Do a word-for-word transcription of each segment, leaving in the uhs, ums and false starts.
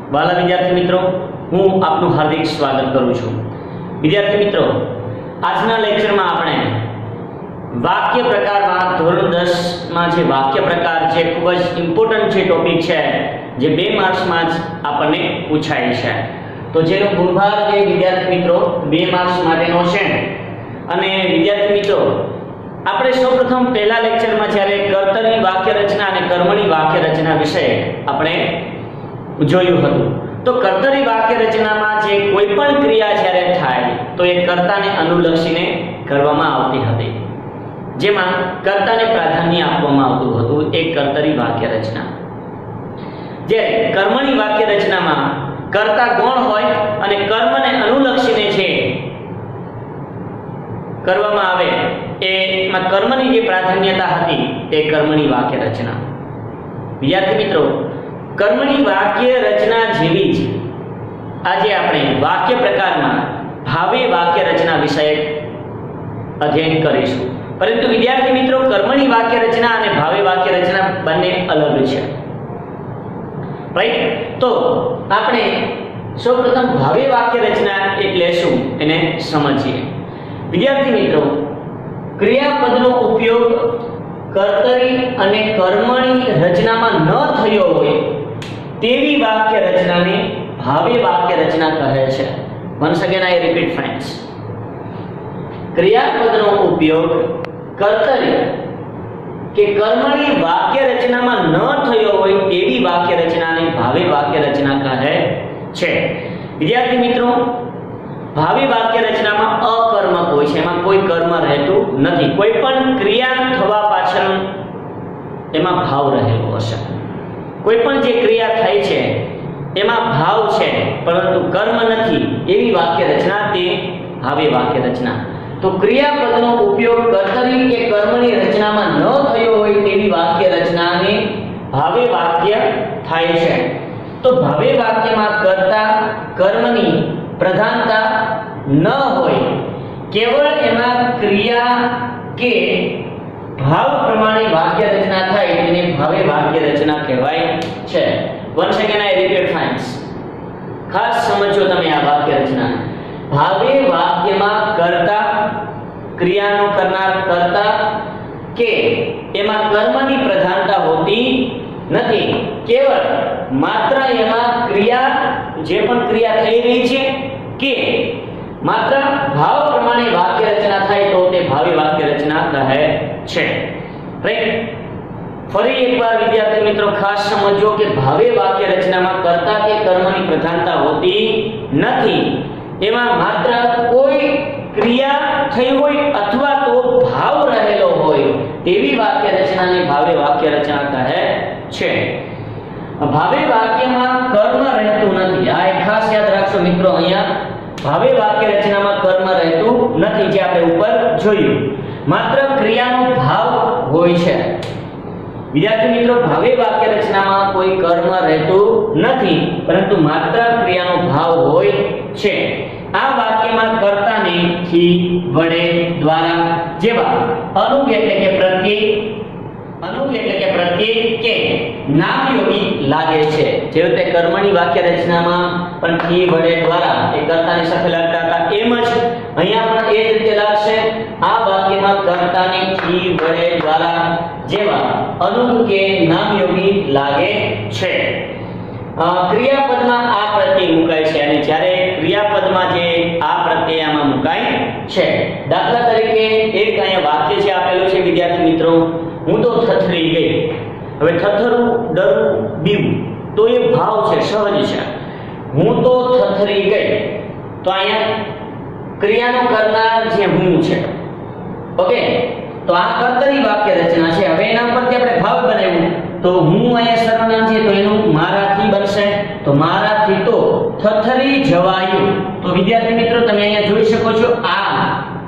વાલા વિદ્યાર્થી મિત્રો, હું આપનું હાર્દિક સ્વાગત કરું છું। વિદ્યાર્થી મિત્રો, આજના લેક્ચરમાં આપણે વાક્ય પ્રકારમાં ધોરણ દસ માં જે વાક્ય પ્રકાર છે ખૂબ જ ઇમ્પોર્ટન્ટ જે ટોપિક છે, જે બે માર્ક્સમાં જ આપણને પૂછાય છે, તો જેનો ગુણભાર જે વિદ્યાર્થી મિત્રો બે માર્ક્સ માટેનો છે। અને વિદ્યાર્થી મિત્રો, આપણે સૌપ્રથમ પહેલા લેક્ચરમાં જ્યારે કર્તરી વાક્ય રચના અને કર્મણી વાક્ય રચના વિશે આપણે જોયું હતું, તો કર્તરી વાક્ય રચનામાં જે કોઈ પણ ક્રિયા જ્યારે થાય તો એ કર્તાને અનુલક્ષીને કરવામાં આવતી હતી, જેમાં કર્તાને પ્રાધાન્ય આપવામાં આવતું હતું, એક કર્તરી વાક્ય રચના। જ્યારે કર્મણી વાક્ય રચનામાં કર્તા ગૌણ હોય અને કર્મને અનુલક્ષીને છે કરવામાં આવે, એમાં કર્મની જે પ્રાધાન્યતા હતી તે કર્મણી વાક્ય રચના। વિદ્યાર્થી મિત્રો, કર્મણી વાક્ય રચના જેવી જ આજે આપણે વાક્ય પ્રકારમાં ભાવે વાક્ય રચના વિશે અધ્યયન કરીશું, પરંતુ વિદ્યાર્થી મિત્રો, કર્મણી વાક્ય રચના અને ભાવે વાક્ય રચના બંને અલગ છે, રાઈટ? તો આપણે સૌપ્રથમ ભાવે વાક્ય રચના એટલે શું એને સમજીએ। વિદ્યાર્થી મિત્રો, ક્રિયાપદનો ઉપયોગ કર્તરી અને કર્મણી રચનામાં ન થયો હોય તેવી વાક્ય રચનાને ભાવે વાક્ય રચના કહે છે। Once again I repeat friends, ક્રિયાપદનો ઉપયોગ કર્તરી કે કર્મણી વાક્ય રચનામાં ન થયો હોય તેવી વાક્ય રચનાને ભાવે વાક્ય રચના કહે છે। વિદ્યાર્થી મિત્રો, ભાવે વાક્ય રચનામાં અકર્મક હોય છે, એમાં કોઈ કર્મ રહેતું નથી, કોઈ પણ ક્રિયા થવા પાછળ એમાં ભાવ રહેલો હશે, કોઈ પણ જે ક્રિયા થાય છે એમાં ભાવ છે પરંતુ કર્મ નથી, એવી વાક્ય રચના તે ભાવે વાક્ય રચના। તો ક્રિયાપદનો ઉપયોગ કર્તરી કે કર્મની રચનામાં ન થયો હોય તેવી વાક્ય રચનાને ભાવે વાક્ય થાય છે। તો ભાવે વાક્યમાં કર્તા કર્મની પ્રધાનતા ન હોય, કેવળ એમાં ક્રિયા કે ભાવ પ્રમાણે વાક્ય રચના થાય તેને ભાવે વાક્ય રચના કહેવાય છે। Once again I repeat friends, ખાસ સમજો તમે આ વાક્ય રચના। ભાવે વાક્યમાં કર્તા, ક્રિયાનો કરનાર કર્તા કે એમાં કર્મની પ્રધાનતા હોતી નથી, કેવળ માત્ર એમાં ક્રિયા, જે પણ ક્રિયા થઈ રહી છે કે માત્ર ભાવ પ્રમાણે વાક્ય રચના થાય તો તે ભાવે વાક્ય રચના કહે છે, રાઈટ? ફરી એકવાર વિદ્યાર્થી મિત્રો ખાસ સમજો કે ભાવે વાક્ય રચનામાં કર્તા કે કર્મની પ્રધાનતા હોતી નથી, એમાં માત્ર કોઈ ક્રિયા થઈ હોય અથવા તો ભાવ રહેલો હોય તેવી વાક્ય રચનાને ભાવે વાક્ય રચના કહે છે। ભાવે વાક્યમાં કર્મ રહેતું નથી, આ એક ખાસ યાદ રાખશો મિત્રો, અહીંયા ભાવે વાક્ય રચનામાં કર્મ રહેતું નથી, જે આપણે ઉપર જોયું, માત્ર ક્રિયાનો ભાવ હોય છે। વિદ્યાર્થી મિત્રો, ભાવે વાક્ય રચનામાં કોઈ કર્મ રહેતું નથી પરંતુ માત્ર ક્રિયાનો ભાવ હોય છે। આ વાક્યમાં કર્તાને થી, વડે, દ્વારા જેવા અનુગ એટલે કે પ્રત્યય, અનુગ એટલે કે પ્રત્યય કે નામયોગી લાગે છે। જે રીતે કર્મણી વાક્ય રચનામાં પણ થી, વડે, દ્વારા એ કર્તાની સાથે લાગતા હતા, એમ જ અહીંયા પણ એ જ રીતે લાગશે। આ વાક્યમાં કર્તાને થી, વડે, દ્વારા જેવા અનુગ કે નામયોગી લાગે છે। ક્રિયાપદમાં આ પ્રત્યય મુકાય છે અને જ્યારે ક્રિયાપદમાં જે આ પ્રત્યય આમાં મુકાય છે, દાખલા તરીકે એક અહીંયા વાક્ય છે આપેલું છે વિદ્યાર્થી મિત્રો, હું તો થથરી ગઈ। હવે થથરું, ડરવું, બીવું તો એ ભાવ છે, સહજ છે, હું તો થથરી ગઈ, તો અહીંયા ક્રિયાનો કરનાર જે હું છે, ઓકે? તો આ કર્તરી વાક્ય રચના છે। હવે એના પરથી આપણે ભાવ બનાવ્યું, તો હું અહીંયા સર્વનામ છે તો એનું મારાથી બનશે, તો મારાથી તો થથરી જવાયું। તો વિદ્યાર્થી મિત્રો, તમે અહીંયા જોઈ શકો છો, આ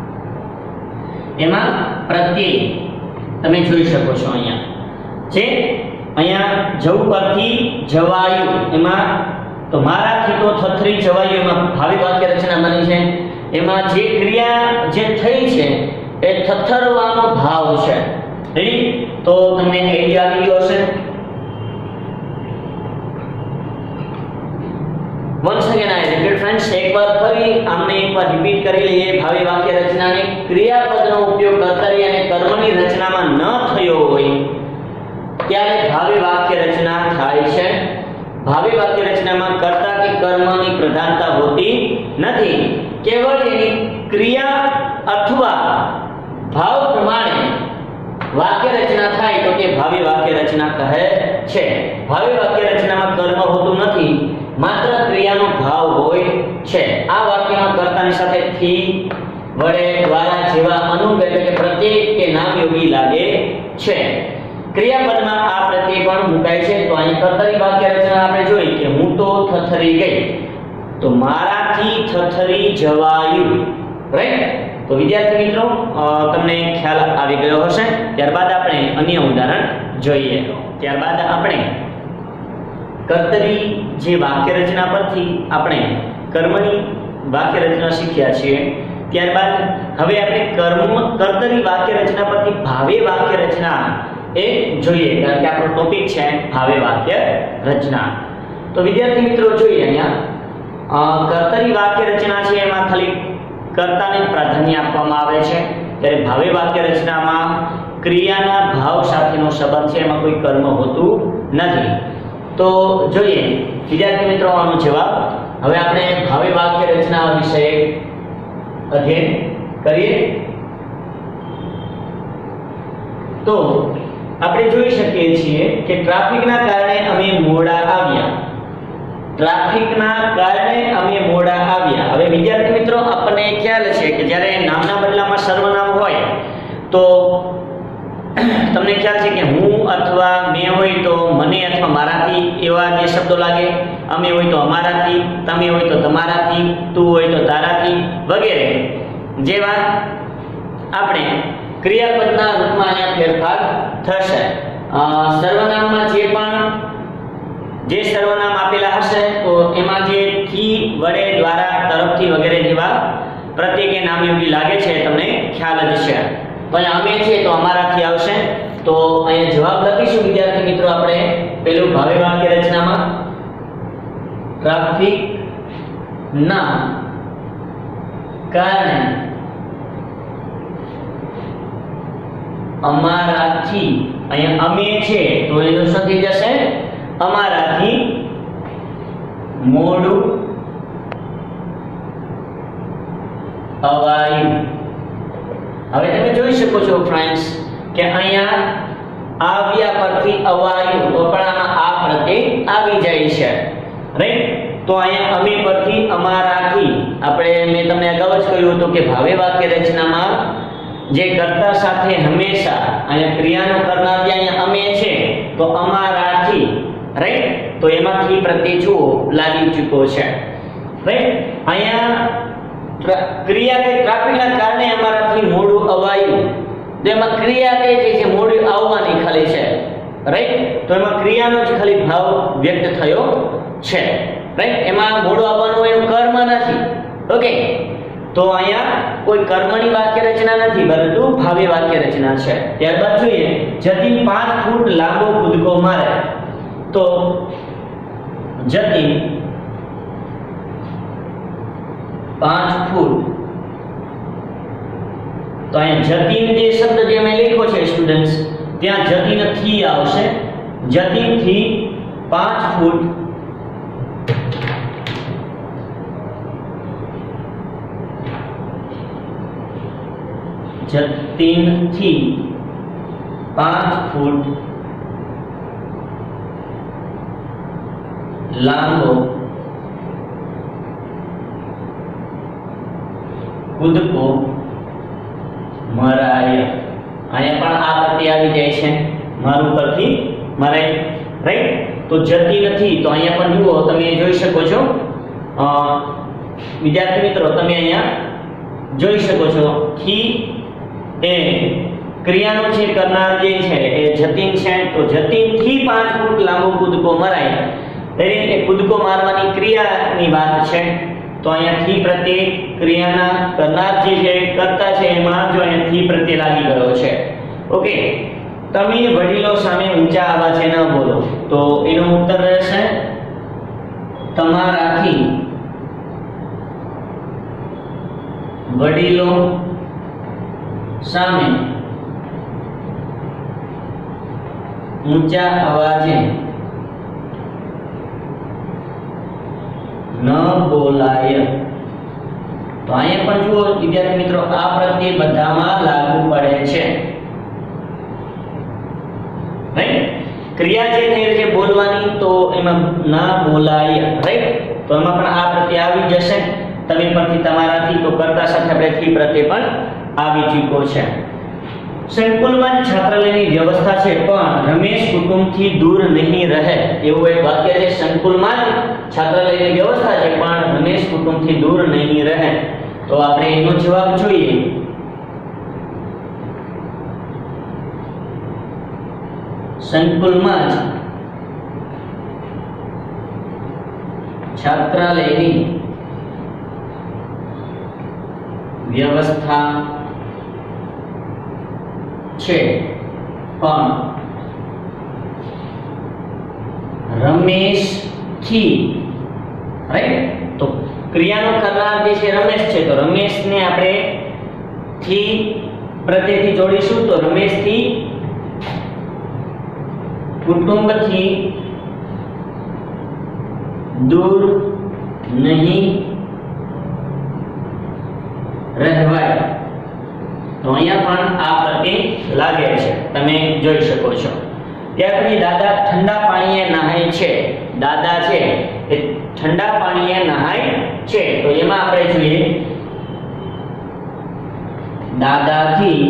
એમાં પ્રત્યય તમે જોઈ શકો છો, અહીંયા છે, અહીંયા જવું પરથી જવાયું, એમાં તો મારાથી તો થથરી જવાયું, એમાં ભાવે વાક્ય રચના બની છે। એમાં જે ક્રિયા જે થઈ છે એ થથરવાનો ભાવ છે, રેડી? તો તમને આઈડિયા આવી ગયો હશે। Once again I repeat friends, એકવાર ફરી આમને એકવાર રિપીટ કરી લઈએ. ભાવિ વાક્ય રચનાને ક્રિયાપદનો ઉપયોગ કર્તરી અને કર્મની રચનામાં ન થયો હોય ત્યારે ભાવિ વાક્ય રચના થાય છે. ભાવિ વાક્ય રચનામાં કર્તા કે કર્મની પ્રધાનતા હોતી નથી. કેવળ એની ક્રિયા અથવા ભાવ પ્રમાણે વાક્ય રચના થાય તો તે ભાવિ વાક્ય રચના કહે છે. ભાવિ વાક્ય રચનામાં કર્મ હોતું નથી, માત્ર ક્રિયાનો ભાવ હોય છે. આ વાક્યમાં કર્તાની સાથે થી, વડે, દ્વારા જેવા અનુપ એટલે કે પ્રત્યય કે નામયોગી લાગે છે. ક્રિયાપદમાં આ પ્રત્યય પણ મુકાય છે. તો અહીં કર્તરી વાક્ય રચના આપણે જોઈ કે હું તો થથરી ગઈ, તો મારાથી થથરી જવાયું. રાઈટ? તો વિદ્યાર્થી મિત્રો તમને ખ્યાલ આવી ગયો હશે. ત્યારબાદ આપણે અન્ય ઉદાહરણ જોઈએ. ત્યારબાદ આપણે કર્તરી જે વાક્ય રચના પરથી આપણે કર્મની વાક્ય રચના શીખ્યા છીએ. ત્યારબાદ હવે આપણે કર્મ કર્તરી વાક્ય રચના પરથી ભાવે વાક્ય રચના એ જોઈએ, કારણ કે આપણો ટોપિક છે ભાવે વાક્ય રચના. તો વિદ્યાર્થી મિત્રો જોઈએ અહીંયા કર્તરી વાક્ય રચના છે એમાં ખાલી કર્તાને પ્રાધાન્ય આપવામાં આવે છે, ત્યારે ભાવે વાક્ય રચનામાં ક્રિયાના ભાવ સાથેનો સંબંધ છે, એમાં કોઈ કર્મ હોતું નથી. તો જોઈએ વિદ્યાર્થી મિત્રો આનો જવાબ. હવે આપણે ભાવે વાક્ય રચના વિશે અધ્યયન કરીએ. તો આપણે જોઈ શકીએ છીએ કે ટ્રાફિકના કારણે અમે મોડા આવ્યા. ટ્રાફિકના કારણે અમે મોડા આવ્યા. હવે વિદ્યાર્થી મિત્રો આપણને ખ્યાલ છે કે જ્યારે નામના બદલામાં સર્વનામ હોય તો તમને ખ્યાલ છે કે હું અથવા મેં હોય તો મને અથવા મારાથી એવા જે શબ્દો લાગે. અમે હોય તો અમારાથી, તમે હોય તો તમારાથી, તું હોય તો તારાથી વગેરે જેવા આપણે ક્રિયાપદના રૂપમાં અહીંયા ફેરફાર થશે. સર્વનામમાં જે પણ જે સર્વનામ આપેલા હશે તો એમાં જે થી, વડે, દ્વારા, તરફથી વગેરે જેવા પ્રત્યય કે નામયોગી લાગે છે તમને ખ્યાલ જ છે. તો અહીંયા અમે છે તો અમારાથી આવશે. તો અહીંયા જવાબ લખીશું વિદ્યાર્થી મિત્રો આપણે પેલું ભાવે વાક્ય રચનામાં ટ્રાફિક ના કારણે અમારાથી, અહીંયા અમે છે તો એનો શું થઈ જશે? અમારાથી મોડું અવાયું. હવે તમે જોઈ શકો છો ફ્રેન્ડ્સ કે અહીંયા આવ્યા પરથી અવાયું તો પણ આમાં આ પ્રત્યય આવી જાય છે. રાઈટ? તો અહીંયા અમે પરથી અમારાથી આપણે મેં તમને અગાઉ જ કહ્યું હતું કે ભાવે વાક્ય રચનામાં જે કર્તા સાથે હંમેશા અહીંયા ક્રિયાનો કરનાર જે અહીંયા અમે છે તો અમારાથી, રાઈટ? તો એમાંથી પ્રત્યય જુઓ લાગી ચૂક્યો છે. રાઈટ? અહીંયા ક્રિયા કે ટ્રાફિકના કારણે અમારાથી મોડું અવાયું. તો એમાં ક્રિયા કઈ કઈ છે? મોડું આવવાની ખાલી છે. રાઈટ? તો એમાં ક્રિયાનો જ ખાલી ભાવ વ્યક્ત થયો છે. રાઈટ? એમાં મોડું આવવાનું એનું કર્મ નથી. ઓકે? તો અહીંયા કોઈ કર્મની વાક્ય રચના નથી, પરંતુ ભાવે વાક્ય રચના છે. ત્યારબાદ જોઈએ જતીન પાંચ ફૂટ લાંબો કૂદકો મારે. તો જતીન પાંચ ફૂટ, તો અહીંયા જતીન જે શબ્દ જે મેં લખ્યો છે સ્ટુડન્ટ્સ, ત્યાં જતીન થી આવશે. જતીન થી પાંચ ફૂટ જતીન થી પાંચ ફૂટ લાંબો કૂદકો મરાય. અહીંયા પણ આ પ્રત્યય આવી જાય છે મારું પરથી મરાય. રાઈટ? તો જતી નથી તો અહીંયા પણ જુઓ તમે જોઈ શકો છો વિદ્યાર્થી મિત્રો, તમે અહીંયા જોઈ શકો છો થી એ ક્રિયાનો છે કરનાર જે છે એ જતીન છે. તો જતીન થી પાંચ ફૂટ લાંબો કૂદકો મરાય. દરેક એ કૂદકો મારવાની ક્રિયાની વાત છે. તો અહીંયા થી પ્રત્યય ક્રિયાના કરનાર જે છે કરતા છે એમાં જો અહીંયા થી પ્રત્યય લાગી ગયો છે. ઓકે? તમે વડીલો સામે ઊંચા અવાજે ન બોલો. તો એનો ઉત્તર રહેશે તમારાથી વડીલો સામે ઊંચા અવાજે ન બોલાય. તો અહીંયા પણ જુઓ વિદ્યાર્થી મિત્રો, આ પ્રત્યય બધામાં લાગુ પડે છે. રાઈટ, ક્રિયા જે થઈ રહી છે બોલવાની, તો એમાં ના બોલાય. રાઈટ, તો એમાં પણ આ પ્રત્યય આવી જશે. તમે પરથી તમારાથી, તો કરતા સાથે આપણે થી પ્રત્યય પણ આવી ચૂક્યો છે. સંકુલમાં છાત્રાલયની વ્યવસ્થા છે, પણ રમેશ કુટુંબથી દૂર નહીં રહે. એવું એક વાક્ય છે. સંકુલમાં છાત્રાલયની વ્યવસ્થા છે, પણ રમેશ કુટુંબથી દૂર નહીં રહે. તો આપણે એનો જવાબ જોઈએ. સંકુલમાં છાત્રાલયની વ્યવસ્થા છે, પણ રમેશ થી, રાઈટ, તો ક્રિયાનો કરનાર જે છે રમેશ છે, તો રમેશને આપણે થી પ્રત્યયથી જોડીશું. તો રમેશ થી કુટુંબથી દૂર નહીં રહેવાય. તો અહીંયા પણ આ પ્રત્યય લાગે છે, તમે જોઈ શકો છો. ત્યાર પછી દાદા ઠંડા પાણીએ નહાય છે. દાદા છે એ ઠંડા પાણીએ નહાય છે. તો એમાં આપણે જોઈએ દાદાથી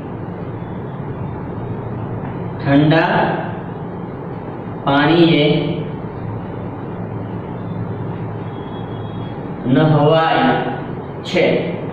ઠંડા પાણીએ નહાવાય છે.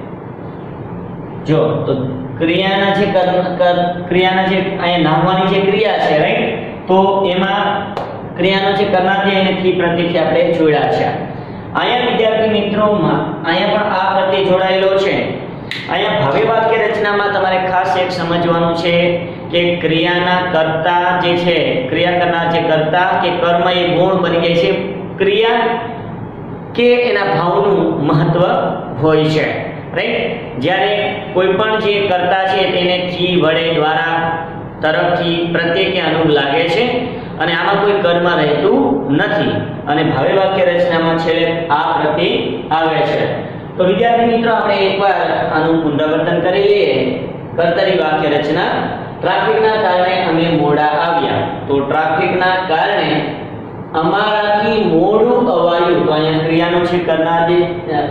જો તો ક્રિયાના જે ક્રિયાના જે અહીંયા નાહવાની જે ક્રિયા છે, રાઈટ, તો એમાં ક્રિયાનો જે કરનાર છે એને થી પ્રત્યયથી આપણે જોડ્યા છે. અહીંયા વિદ્યાર્થી મિત્રોમાં અહીંયા પણ આ પ્રત્યય જોડાયેલો છે. અહીંયા ભાવે વાક્ય રચનામાં તમારે ખાસ એક સમજવાનું છે કે ક્રિયાના કર્તા જે છે, ક્રિયા કરનાર જે કર્તા કે કર્મ એ ગુણ બની જાય છે. ક્રિયા કે એના ભાવનું મહત્વ હોય છે. રાઈટ, જ્યારે કોઈ પણ જે કર્તા છે તેને થી વડે દ્વારા તરફથી પ્રત્યય કે અનુગ લાગે છે, અને આમાં કોઈ કર્મ રહેતું નથી. અને ભાવે વાક્ય રચનામાં છેલ્લે આ પ્રત્યય આવે છે. તો વિદ્યાર્થી મિત્રો, આપણે એકવાર આનું પુનરાવર્તન કરી લઈએ. કર્તરી વાક્ય રચના. ટ્રાફિકના કારણે અમે મોડા આવ્યા. તો ટ્રાફિકના કારણે અમારાથી મોડું અવાયું. તો અહીંયા ક્રિયાનું છે કરનાર જે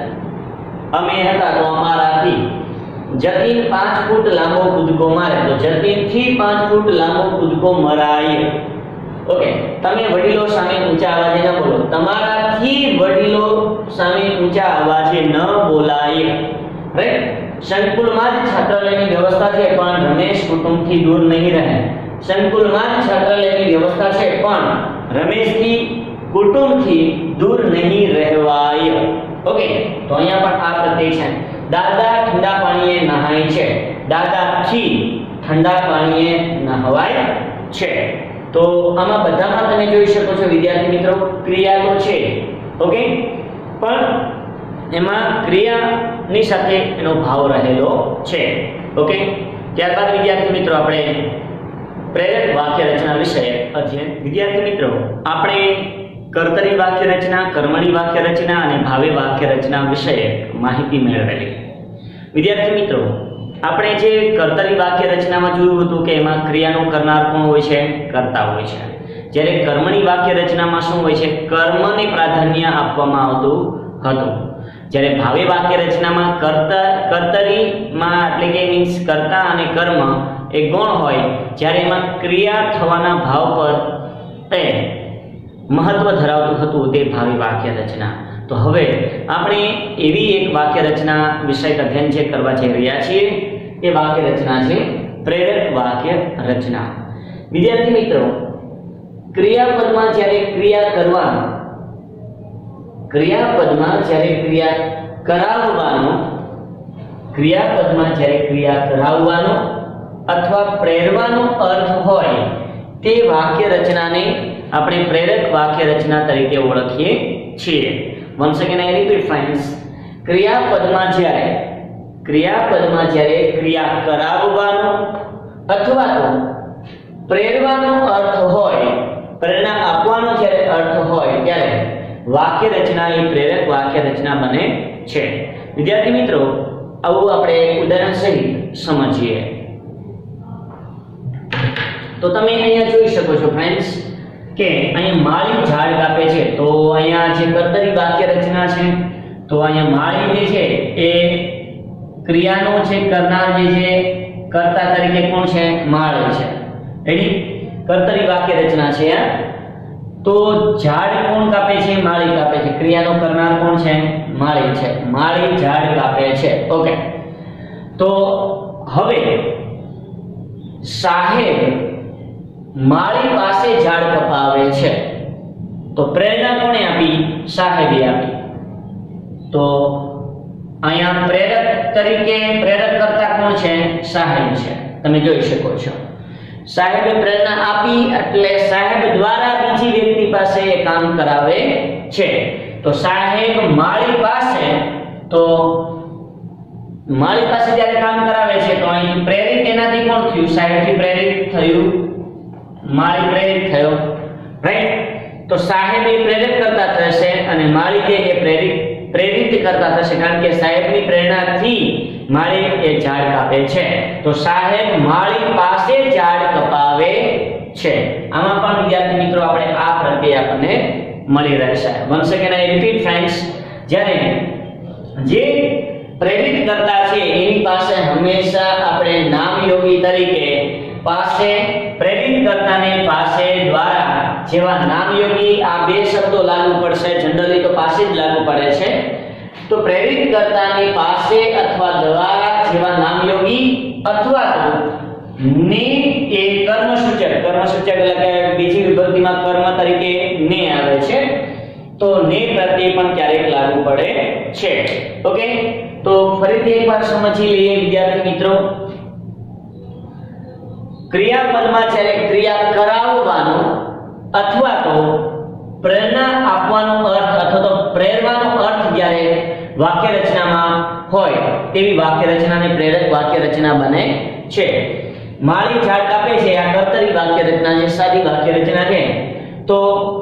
અમે હતા, તો અમારાથી. જતીન પાંચ ફૂટ લાંબો કૂદકો મારે. તો જતીન થી પાંચ ફૂટ લાંબો કૂદકો મરાય. ઓકે, તમે વડીલો સામે ઊંચા અવાજે ન બોલો. તમારાથી વડીલો સામે ઊંચા અવાજે ન બોલાય. રાઈટ, સંકુલમાં જ છાત્રાલયની વ્યવસ્થા છે, પણ રમેશ કુટુંબથી દૂર નહીં રહે. સંકુલમાં જ છાત્રાલયની વ્યવસ્થા છે, પણ રમેશથી કુટુંબથી દૂર નહીં રહેવાય. ઓકે, તો અહીંયા પણ આ પ્રત્યય છે. દાદા ઠંડા પાણીએ નહાય છે. દાદાથી ઠંડા પાણીએ નહાવાય છે. તો આમાં બધામાં તમે જોઈ શકો છો વિદ્યાર્થી મિત્રો, ક્રિયા તો છે. ઓકે, પણ એમાં ક્રિયાની સાથે એનો ભાવ રહેલો છે. ઓકે, ત્યારબાદ વિદ્યાર્થી મિત્રો આપણે પ્રેરક વાક્ય રચના વિશે અધ્યયન. વિદ્યાર્થી મિત્રો, આપણે કર્તરી વાક્ય રચના, કર્મણી વાક્ય રચના અને ભાવે વાક્ય રચના વિશે માહિતી મેળવેલી. વિદ્યાર્થી મિત્રો, આપણે જે કર્તરી વાક્ય રચનામાં જોયું હતું કે એમાં ક્રિયાનો કરનાર કોણ હોય છે? કર્તા હોય છે. જ્યારે કર્મણી વાક્ય રચનામાં શું હોય છે? કર્મને પ્રાધાન્ય આપવામાં આવતું હતું. જ્યારે ભાવે વાક્ય રચનામાં કર્તા કર્તરીમાં એટલે કે મીન્સ કર્તા અને કર્મ એ ગુણ હોય, જ્યારે એમાં ક્રિયા થવાના ભાવ પર એ મહત્વ ધરાવતું હતું, તે ભાવે વાક્ય રચના. તો હવે આપણે એવી એક વાક્ય રચના વિષય અધ્યયન જે કરવા જઈ રહ્યા છીએ, એ વાક્ય રચના છે પ્રેરક વાક્ય રચના. વિદ્યાર્થી મિત્રો, ક્રિયાપદમાં જ્યારે ક્રિયા કરવા ક્રિયાપદમાં જ્યારે ક્રિયા કરાવવાનો ક્રિયાપદમાં જ્યારે ક્રિયા કરાવવાનો અથવા પ્રેરવાનો અર્થ હોય, તે વાક્ય રચનાને આપણે પ્રેરક વાક્ય રચના તરીકે ઓળખીએ છીએ. Once again I repeat friends, ક્રિયાપદમાં જ્યારે ક્રિયાપદમાં જ્યારે ક્રિયા કરાવવાનો અથવા તો પ્રેરવાનો અર્થ હોય, પ્રેરણા આપવાનો જ્યારે અર્થ હોય ત્યારે વાક્ય રચના એ પ્રેરક વાક્ય રચના બને છે. વિદ્યાર્થી મિત્રો, આવું આપણે ઉદાહરણ સહિત સમજીએ. તો તમે અહીંયા જોઈ શકો છો ફ્રેન્ડ્સ કે અહીંયા માળી ઝાડ કાપે છે, તો અહીંયા જે કર્તરી વાક્ય રચના છે, તો અહીંયા માળી જે છે એ ક્રિયાનો છે, કરનાર જે છે કર્તા તરીકે કોણ છે? માળી છે. રેડી? કર્તરી વાક્ય રચના છે. તો ઝાડ કોણ કાપે છે? માળી કાપે છે. ક્રિયાનો કરનાર કોણ છે? માળી છે. માળી ઝાડ કાપે છે. ઓકે. તો હવે સાહેબ માળી પાસે ઝાડ કપાવે છે, તો પ્રેરણા કોણે આપી? સાહેબે આપી. તો અહીંયા પ્રેરક તરીકે પ્રેરક કરતા કોણ છે? સાહેબ છે. તમે જોઈ શકો છો સાહેબે પ્રેરણા આપી એટલે સાહેબ દ્વારા બીજી વ્યક્તિ પાસે એ કામ કરાવે છે. તો સાહેબ માળી પાસે, તો માળી પાસે જ્યારે કામ કરાવે છે તો અહીં પ્રેરિત એનાથી કોણ થયું? સાહેબથી પ્રેરિત થયું, માળી પ્રેરિત થયો. રાઈટ? તો સાહેબ એ પ્રેરિત કરતા થશે અને માળી જે એ પ્રેરિત પ્રેરિત કરતા થશે, કારણ કે સાહેબની પ્રેરણાથી માળી એ ઝાડ કાપે છે. તો સાહેબ માળી પાસે ઝાડ કપાવે છે. આમાં પણ વિદ્યાર્થી મિત્રો આપણે આ પ્રત્યય આપણને મળી રહેશે. Once again I repeat friends, જ્યારે જે પ્રેરિત કરતા છે એની પાસે હંમેશા આપણે નામયોગી તરીકે પાસે, પ્રેરિત કરતાને પાસે, દ્વારા જેવા નામયોગી આ બે શબ્દો લાગુ પડશે. જનરલી તો પાસે જ લાગુ પડે છે. તો પ્રેરિત કરતાની પાસે અથવા દ્વારા જેવા નામયોગી અથવા તો ને એ કર્મસૂચક, કર્મસૂચક એટલે કે બીજી વિભક્તિમાં કર્મ તરીકે ને આવે છે, તો ને પ્રત્યય પણ ક્યારેક લાગુ પડે છે. ઓકે. તો ફરીથી એકવાર સમજી લઈએ વિદ્યાર્થી મિત્રો, ક્રિયાપદમાં જ્યારે ક્રિયા કરાવવાનો અથવા તો પ્રેરણા આપવાનો અર્થ અથવા તો પ્રેરવાનો અર્થ જ્યારે વાક્ય રચનામાં હોય તેવી વાક્ય રચનાને પ્રેરક વાક્ય રચના બને છે. માળી ઝાડ કાપે છે, આ કર્તરી વાક્ય રચના છે, સાદી વાક્ય રચના છે. તો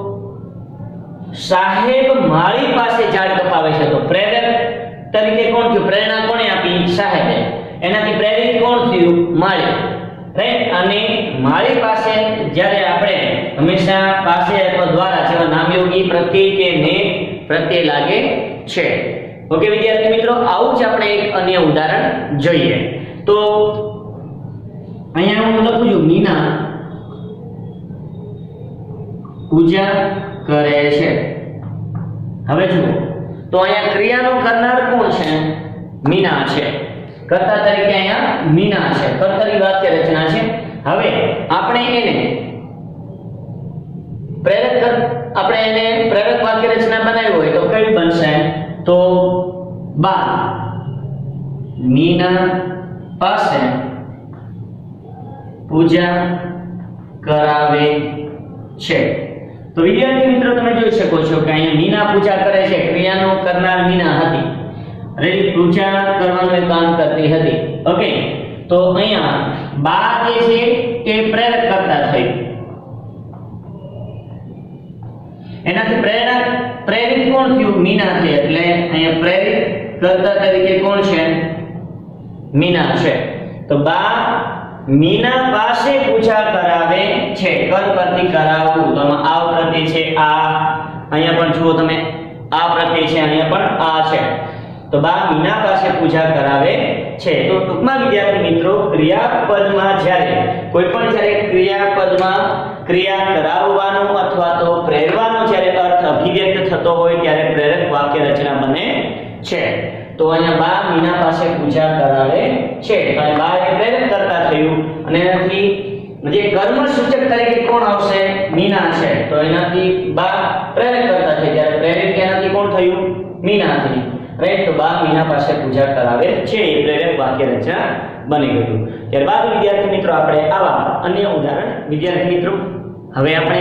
સાહેબ માળી પાસે ઝાડ કપાવે છે, તો પ્રેરક તરીકે કોણ થયું? પ્રેરણા કોણે આપી? સાહેબે. એનાથી પ્રેરિત કોણ થયું? માળી. રાઈટ? અને માળી પાસે જ્યારે આપણે હંમેશા પાસે અથવા દ્વારા જેવા નામયોગી પ્રત્યય કે ને પ્રત્યય લાગે છે. ઓકે વિદ્યાર્થી મિત્રો, આવું જ આપણે એક અન્ય ઉદાહરણ જોઈએ. તો અહીંયા હું લખું છું મીના પૂજા કરે છે. હવે જુઓ, તો અહીંયા ક્રિયાનો કરનાર કોણ છે? મીના છે. કર્તા તરીકે અહીંયા મીના છે. કર્તરી વાક્ય રચના છે. હવે આપણે એને પ્રેરક આપણે એને પ્રેરક વાક્ય રચના બનાવી હોય તો કઈ બનશે? તો બા મીના પાસે પૂજા કરાવે છે. તો વિદ્યાર્થી મિત્રો તમે જોઈ શકો છો કે અહીંયા મીના પૂજા કરે છે, ક્રિયાનો કરનાર મીના હતી. રેડી? પૂજા કરવાનું કામ કરતી હતી. ઓકે. તો અહીંયા બા જે છે તે પ્રેરક કરતા થઈ, એનાથી પ્રેરણા પ્રેરિત કોણ થયું? મીના છે. એટલે અહીંયા પ્રેરિત કરતા તરીકે કોણ છે? મીના છે. તો બા મીના પાસે પૂજા કરાવે છે. કર પરથી કરાવવું, તો આમાં આવ પ્રત્યય છે આ, અહીંયા પણ જુઓ તમે આ પ્રત્યય છે, અહીંયા પણ આ છે. તો બા મીના પાસે પૂજા કરાવે છે. તો ટૂંકમાં વિદ્યાર્થી મિત્રો, ક્રિયાપદમાં જ્યારે કોઈ પણ જ્યારે ક્રિયાપદમાં ક્રિયા કરાવવાનો અથવા તો પ્રેરવાનો જ્યારે અર્થ અભિવ્યક્ત થતો હોય ત્યારે પ્રેરક વાક્ય રચના બને છે. તો અહીંયા બા મીના પાસે પૂજા કરાવે છે. તો અહીં બા એ પ્રેરક કરતા થયું અને એનાથી જે કર્મ સૂચક તરીકે કોણ આવશે? મીના છે. તો એનાથી બા પ્રેરક કરતા છે, ત્યારે પ્રેરિત એનાથી કોણ થયું? મીના થઈ. રાઈટ? તો બા મીના પાસે પૂજા કરાવે છે, એ પ્રેરક વાક્ય રચના બની ગયું. ત્યારબાદ વિદ્યાર્થી મિત્રો આપણે આવા અન્ય ઉદાહરણ વિદ્યાર્થી મિત્રો હવે આપણે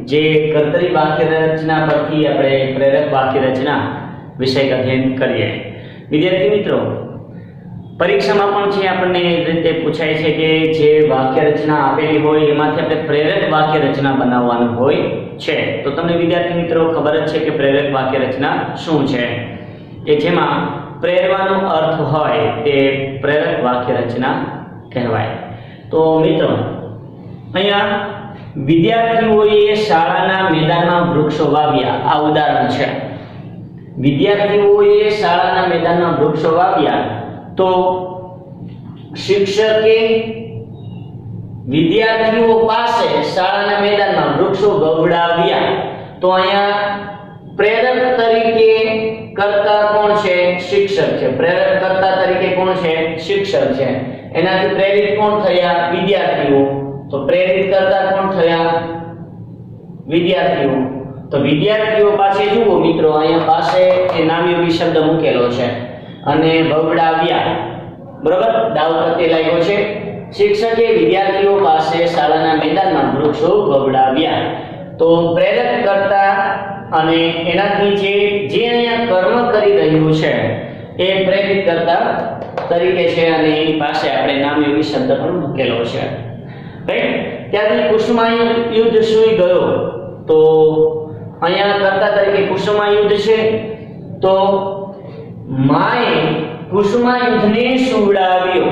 જે કર્તરી વાક્ય રચના પરથી આપણે પ્રેરક વાક્ય રચના વિષય અધ્યયન કરીએ. વિદ્યાર્થી મિત્રો, પરીક્ષામાં પણ છે આપણને એ રીતે પૂછાય છે કે જે વાક્ય રચના આપેલી હોય એમાંથી આપણે પ્રેરક વાક્ય રચના બનાવવાનું હોય છે. તો તમને વિદ્યાર્થી મિત્રો ખબર જ છે કે પ્રેરક વાક્ય રચના શું છે, કે જેમાં પ્રેરવાનો અર્થ હોય તે પ્રેરક વાક્ય રચના કહેવાય. તો મિત્રો, અહીંયા વિદ્યાર્થીઓએ શાળાના મેદાનમાં વૃક્ષો વાવ્યા, આ ઉદાહરણ છે. વિદ્યાર્થીઓએ શાળાના મેદાનમાં વૃક્ષો વાવ્યા, તો શિક્ષકે વિદ્યાર્થીઓ પાસે શાળાના મેદાનમાં વૃક્ષો વવડાવ્યા. તો અહીંયા પ્રેરક તરીકે કર્તા કોણ છે? શિક્ષક છે. પ્રેરક કર્તા તરીકે કોણ છે? શિક્ષક છે. એનાથી પ્રેરિત કોણ થયા? વિદ્યાર્થીઓ. તો પ્રેરિત કરતા કોણ થયા? વિદ્યાર્થીઓ. તો વિદ્યાર્થીઓ પાસે જુઓ મિત્રો, અહીંયા પાસે એ નામયોગી શબ્દ મૂકેલો છે અને વવડાવ્યા, બરોબર, દાવ પ્રત્યે લાગ્યો છે. શિક્ષકે વિદ્યાર્થીઓ પાસે શાળાના મેદાનમાં વૃક્ષો વવડાવ્યા. તો પ્રેરક કરતા અને એનાથી જે જે અહીંયા કર્મ કરી રહ્યું છે એ પ્રેરિત કરતા તરીકે છે અને એની પાસે આપણે નામયોગી શબ્દ પણ મૂકેલો છે. રાઈટ? ત્યારથી કુસુમાયુદ્ધ સુઈ ગયો. તો અહીંયા કર્તા તરીકે કુસુમાયુદ્ધ છે. તો માએ કુસુમાયુદ્ધને સુવડાવ્યો.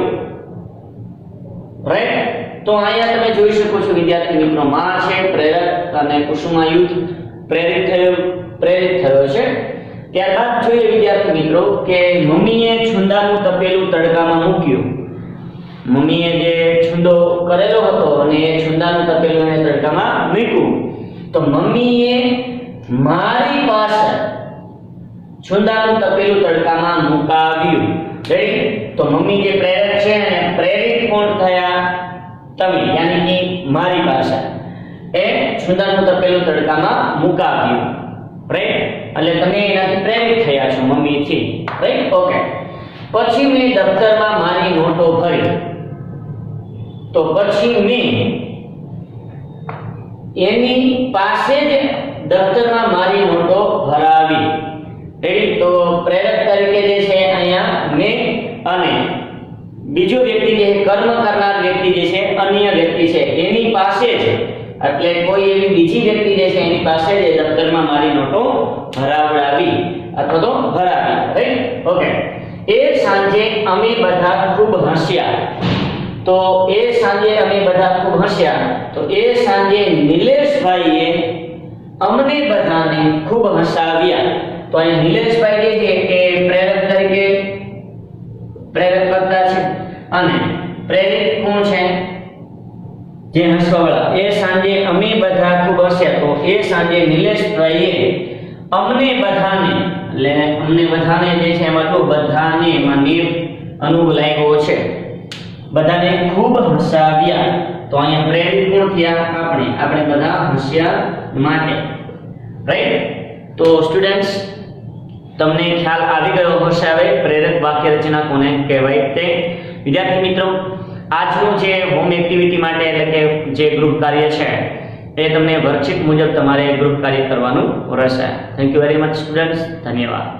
રાઈટ? તો અહીંયા તમે જોઈ શકો છો વિદ્યાર્થી મિત્રો, માં છે પ્રેરક અને કુસુમાયુદ્ધ પ્રેરિત થયો પ્રેરિત થયો છે. ત્યારબાદ જોઈએ વિદ્યાર્થી મિત્રો કે મમ્મીએ છુંદાનું તપેલું તડકામાં મૂક્યું. મમ્મીએ જે છુંદો કરેલો હતો અને એ છુંદાનું તપેલું એને તડકામાં મૂક્યું. તો મમ્મીએ મારી પાસે છુંદાનું તપેલું તડકામાં મુકાવ્યું. રેડી? તો મમ્મી જે પ્રેરક છે અને પ્રેરિત કોણ થયા? તમે, યાની કે મારી પાસે એ છુંદાનું તપેલું તડકામાં મુકાવ્યું. રાઈટ? એટલે તમે એનાથી પ્રેરિત થયા છો મમ્મીથી. રાઈટ? ઓકે. પછી મેં દફતરમાં મારી નોટો ભરી. તો પછી મેં એની પાસે જ દફતરમાં મારી નોટો ભરાવી. રેડી? તો પ્રેરક તરીકે જે છે અહીંયા મેં, અને બીજો વ્યક્તિ જે કર્મ કરનાર વ્યક્તિ જે છે અન્ય વ્યક્તિ છે એની પાસે જ, એટલે કોઈ એવી બીજી વ્યક્તિ જે છે એની પાસે જ દફતરમાં મારી નોટો ભરાવડાવી અથવા તો ભરાવી. રાઈટ? ઓકે. એ સાંજે અમે બધા ખૂબ હસ્યા. તો એ સાંજે અમે બધા ખૂબ હસ્યા. તો એ સાંજે નિલેશભાઈએ અમને બધાને ખૂબ હસાવ્યા. તો અહીં નિલેશભાઈ જે છે એ પ્રેરક તરીકે પ્રેરક કરતા છે અને પ્રેરિત કોણ છે? જે હસવાવાળા. એ સાંજે અમે બધા ખૂબ હસ્યા. તો એ સાંજે નિલેશભાઈએ અમને બધાને, એટલે અમને બધાને જે છે એમાં તો બધાને એમાં નિર અનુભવ લાગ્યો છે, બધાને ખૂબ હસાવ્યા. તો અહીંયા પ્રેરિત કોણ થયા? આપણે. આપણે બધા હસ્યા માટે. રાઈટ? તો સ્ટુડન્ટ્સ, તમને ખ્યાલ આવી ગયો હશે હવે પ્રેરક વાક્ય રચના કોને કહેવાય તે. વિદ્યાર્થી મિત્રો, આજનું જે હોમ એક્ટિવિટી માટે એટલે કે જે ગ્રુપ કાર્ય છે એ તમને વર્કશીટ મુજબ તમારે ગ્રુપ કાર્ય કરવાનું રહેશે. Thank you very much students. ધન્યવાદ.